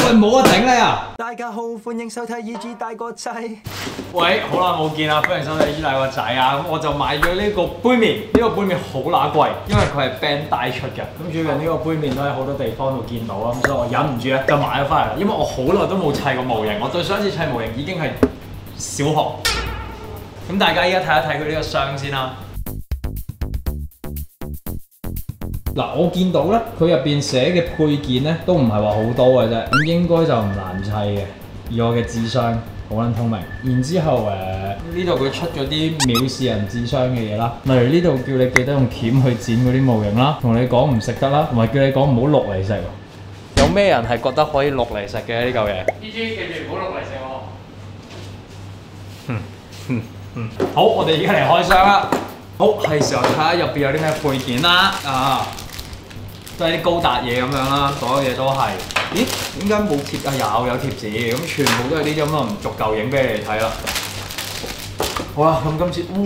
喂，冇啊，頂你啊！ 大家好，歡迎收睇《EG 大個仔》。 喂，好耐冇見啦，歡迎收睇《EG 大個仔》啊！咁我就買咗呢個杯麵，呢個杯麵好乸貴，因為佢係 Bandai 出嘅。咁最近呢個杯麵都喺好多地方度見到啦，咁所以我忍唔住咧就買咗翻嚟啦。因為我好耐都冇砌過模型，我對上一次砌模型已經係小學。咁大家依家睇一睇佢呢個箱先啦。嗱，我見到咧，佢入邊寫嘅配件咧都唔係話好多嘅啫，咁應該就唔難砌嘅。以我嘅智商，好撚聰明。然之後呢度佢出咗啲藐視人智商嘅嘢啦，例如呢度叫你記得用鉗去剪嗰啲模型啦，同你講唔食得啦，同埋叫你講唔好淥嚟食。有咩人係覺得可以淥嚟食嘅呢嚿嘢？EG記住唔好淥嚟食喎。好，我哋而家嚟開箱啦。好，係時候睇下入邊有啲咩配件啦。都係啲高達嘢咁樣啦，所有嘢都係。咦？點解冇貼啊？有貼紙，咁全部都係呢啲咁啊，唔逐嚿影俾你哋睇啦。好啦，咁今次，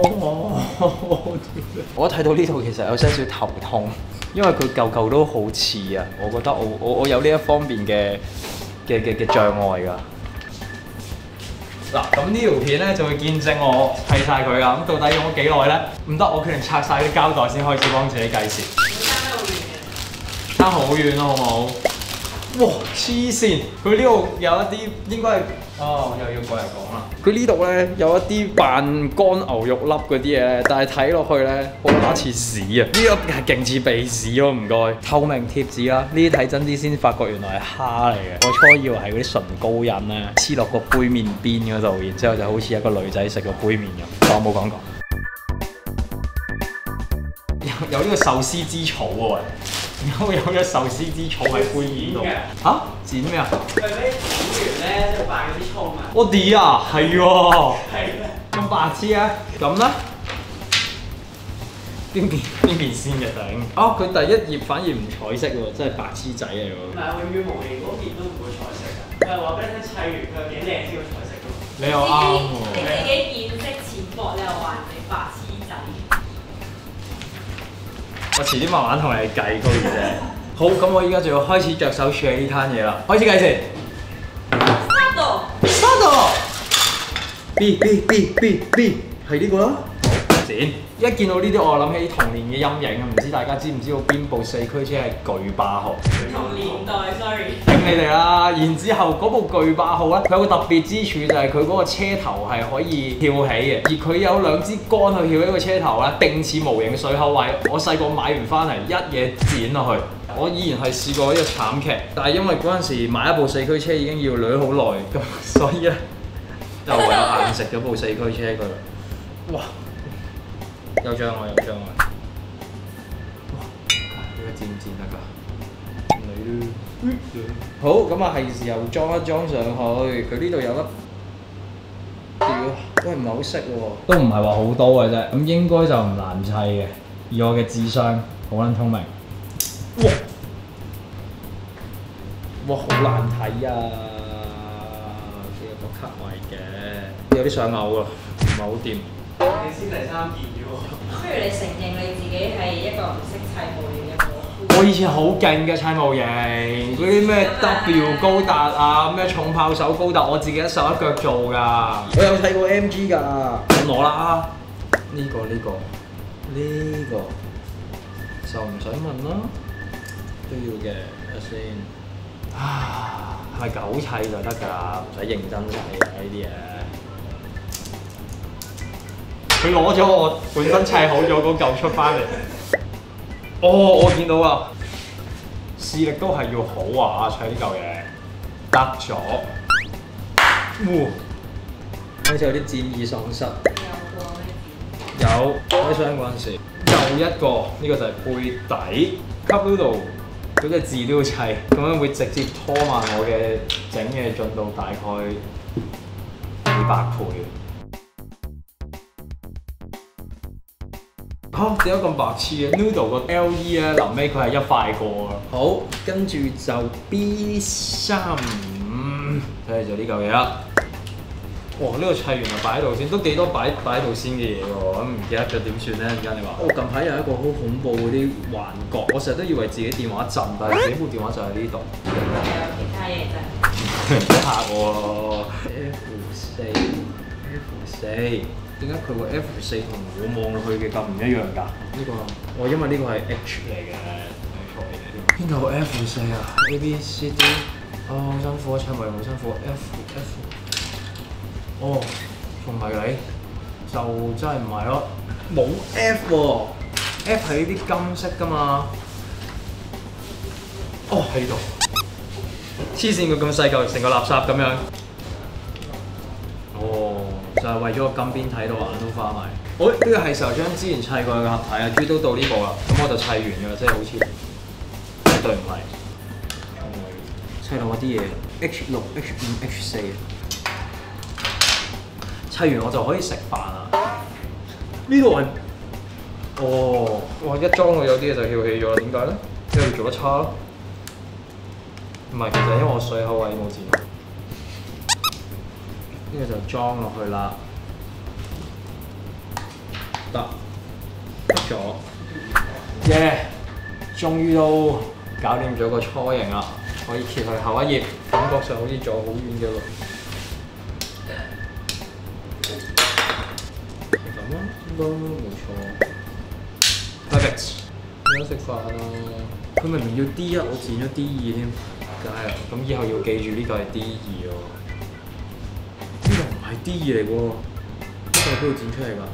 我一睇到呢度其實有些少頭痛，因為佢嚿嚿都好似啊，我覺得我有呢一方面嘅障礙㗎。嗱，咁呢條片咧就會見證我砌晒佢㗎。咁到底用咗幾耐咧？唔得，我決定拆晒啲膠袋先開始幫自己計時。差好遠咯，好唔好？哇！黐線，佢呢度有一啲應該係又要過嚟講啦。佢呢度咧有一啲扮乾牛肉粒嗰啲嘢咧，但係睇落去咧好乸似屎啊！呢個係勁似鼻屎咯，唔該。透明貼紙啦，呢啲睇真啲先發覺原來係蝦嚟嘅。我初以為係嗰啲唇膏印咧，黐落個杯麵邊嗰度，然之後就好似一個女仔食個杯麵咁。但我冇講過。有呢個壽司之草喎。有咗壽司之草喺杯麵度嚇？剪咩啊？佢俾剪完咧，就扮嗰啲葱啊！我哋啊，係喎，咁白痴啊！咁咧邊邊先嘅頂？哦，佢第一頁反而唔彩色喎，真係白痴仔嚟喎！唔係，永遠模型嗰件都唔會彩色㗎。佢係話俾你聽砌完佢有幾靚先會彩色㗎。你又啱喎！你自己見識淺薄，你又話人哋白痴仔。我遲啲慢慢同你計嗰嘢啫。好，咁我依家就要開始着手處理呢攤嘢啦。開始計時。Start。B 係呢個啦。剪。一見到呢啲，我諗起童年嘅陰影啊！唔知大家知唔知道邊部四驅車係巨霸號？同年代 ，sorry。頂你哋啦！然之後嗰部巨霸號咧，佢有個特別之處就係佢嗰個車頭係可以翹起嘅，而佢有兩支杆去翹起個車頭咧，定似模型嘅水口位。我細個買完翻嚟一嘢剪落去。我依然係試過呢個慘劇，但係因為嗰陣時買一部四驅車已經要掠好耐，咁所以咧就唯有硬食咗部四驅車佢。哇！有障礙，哇！呢個剪唔剪得㗎？你好，咁啊係時候裝一裝上去。佢呢度有粒屌，都係唔係好識喎？都唔係話好多嘅啫，咁應該就唔難砌嘅。以我嘅智商，好撚聰明。哇！好難睇啊！佢有個卡位嘅，有啲想嘔啊，唔係好掂。你先第三件啫喎。 不如你承認你自己係一個唔識砌模型嘅我。 我以前好勁嘅砌模型，嗰啲咩 W 高達啊，咩重炮手高達，我自己一手一腳做㗎。我有砌過 MG 㗎，咁攞啦。呢個就唔使問啦，都要嘅。睇下先。係咪狗砌就得㗎？唔使認真砌㗎呢啲嘢。佢攞咗我本身砌好咗嗰嚿出翻嚟。哦，我見到啦，視力都係要好啊！砌呢嚿嘢得咗。好似有啲戰意喪失。有開箱嗰陣時，又一個呢個就係杯底 cup noodle。佢嘅字都要砌，咁樣會直接拖慢我嘅整嘅進度大概幾百倍。點解咁白痴嘅 ？Noodle 個 LE 咧，臨尾佢係一塊過啊。好，跟住就 B3，睇嚟就呢嚿嘢啦。 哇！呢個砌完就擺喺度先，都幾多擺喺度先嘅嘢喎。咁唔記得咗點算咧？而家你話我近排有一個好恐怖嗰啲幻覺，我成日都以為自己電話震，但係自己部電話就喺呢度。 有其他嘢真唔好嚇我F4，點解佢個 F4同我望落去嘅咁唔一樣㗎？呢個因為呢個係 H 嚟嘅，錯嚟嘅。邊度 F4啊？A B C D，好辛苦啊！砌埋好辛苦。F，哦，仲係你，就真係唔係咯，冇 F 喎，F 係呢啲金色㗎嘛。哦，喺呢度。黐線佢咁細嚿，成個垃圾咁樣。哦，就係為咗個金邊睇到眼都花埋。好，呢個係時候將之前砌過嘅合體啊，終於都到呢步啦。咁我就砌完㗎啦，即係好似絕對唔係。砌到我啲嘢 H6、H5、H4。砌完我就可以食飯啦。呢度係哦，哇！一裝到有啲嘢就翹起咗啦，點解咧？因為做得差咯。唔係，其實因為我水口位冇剪好。呢個就裝落去啦，得咗，耶！終於都搞掂咗個雛形啦，可以揭去後一頁，感覺上好似仲有好遠嘅路。係咁啦，應該冇錯。Perfect， 而家食飯啦。佢明明要 D1，我剪咗 D2添。梗係啦，咁以後要記住呢個係 D2喎，呢個唔係 D2嚟喎，呢個係邊度剪出嚟㗎？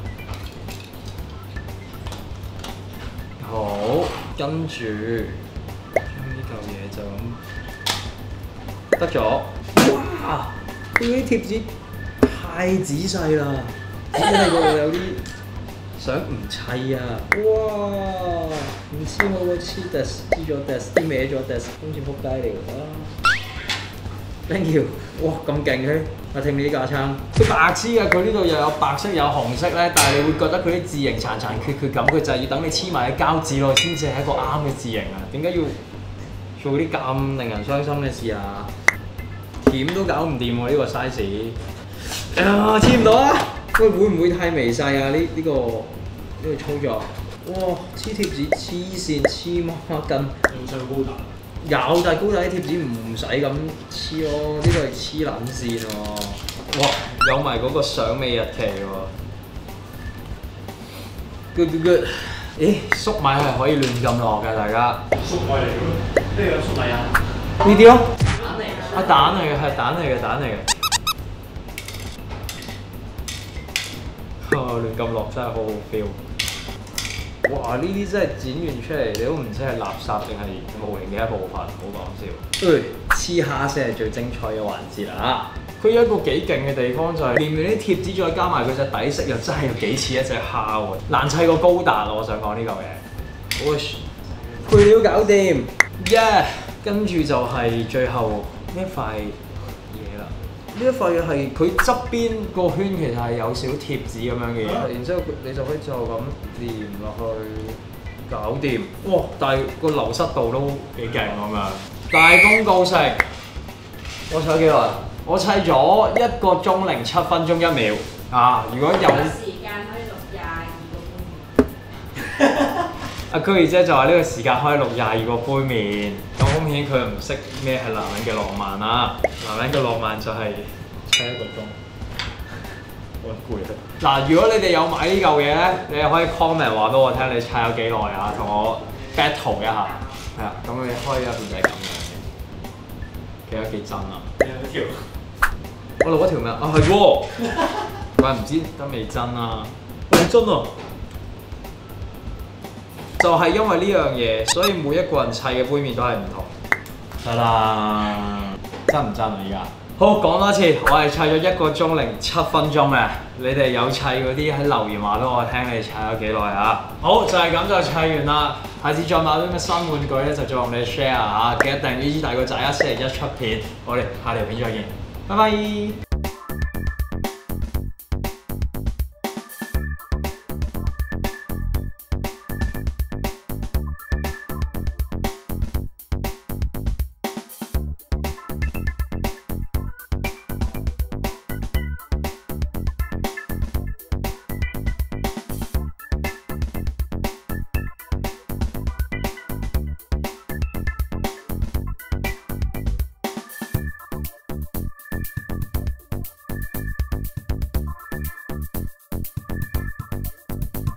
好，跟住將呢嚿嘢就咁得咗。哇！佢啲貼紙太仔細啦，因為我有啲想唔砌啊！哇！唔黐我個黐 desk 黐咗 desk 啲歪咗 desk， 今次仆街嚟㗎。Thank you！ 哇咁勁佢，我聽你啲架撐，佢白痴啊！佢呢度又有白色有紅色咧，但係你會覺得佢啲字形殘殘缺缺咁，佢就係要等你黐埋啲膠紙落去先至係一個啱嘅字形啊！點解要做啲咁令人傷心嘅事啊？鉗都搞唔掂喎呢個 size， 黐唔到啊！喂，會唔會太微細啊？呢個操作，哇！黐貼紙黐線黐孖筋，有上高達？有，但係高達啲貼紙唔使咁黐咯，呢個係黐撚線喎。哇！有埋嗰個賞味日期喎。Good。咦，粟米係可以亂咁落嘅，大家。粟米嚟嘅咩樣粟米啊？呢啲咯。蛋嚟嘅。啊，蛋嚟嘅，係蛋嚟嘅。亂咁落真係好好 feel。哇！呢啲真係剪完出嚟，你都唔知係垃圾定係模型嘅一部分，唔好講笑。黐蝦先係最精彩嘅環節啦！佢有一個幾勁嘅地方就係連啲貼紙再加埋佢隻底色，又真係有幾似一隻蝦喎，難砌過高達咯！我想講呢嚿嘢。配料搞掂，耶！跟住就係最後呢一塊嘢啦。呢一塊嘢係佢側邊個圈其實係有少貼紙咁樣嘅嘢，然之後你就可以就咁黏落去，搞掂。哇！但係個流失度都幾勁咁樣。大功告成，我砌咗幾耐？我砌咗1個鐘07分鐘1秒啊！如果有時間可以錄22個杯麵。 阿居姐就話呢個時間可以錄22個杯麵，咁好明顯佢唔識咩係男人嘅浪漫啦。男人嘅浪漫就係砌1個鐘，好攰啊！嗱，如果你哋有買呢嚿嘢咧，你可以 comment 話俾我聽你砌咗幾耐啊，同我 battle 一下。係啊，咁你開一邊就係咁樣嘅，其實幾真啊！條我錄嗰條咩啊？係喎，喂唔知得未真啊？好真啊！就係因為呢樣嘢，所以每一個人砌嘅杯麵都係唔同。得啦，真唔真啊？而家好講多次，我係砌咗1個鐘07分鐘嘅。你哋有砌嗰啲喺留言話俾我聽，你哋砌咗幾耐啊？好，就係咁就砌完啦。下次再買啲咩新玩具咧，就再同你 share 嚇。記得訂閱依大個仔啊，星期1出片。我哋下條片再見，拜拜。